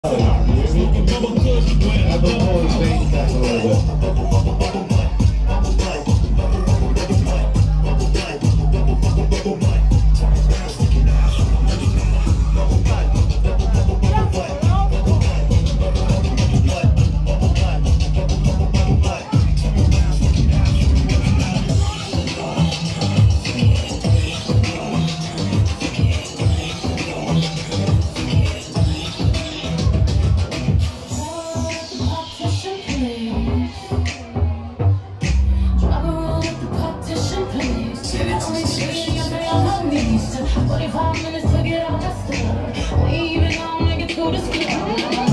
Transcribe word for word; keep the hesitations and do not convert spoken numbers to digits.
forty-five minutes to get out of the store. We even gonna make it through the school.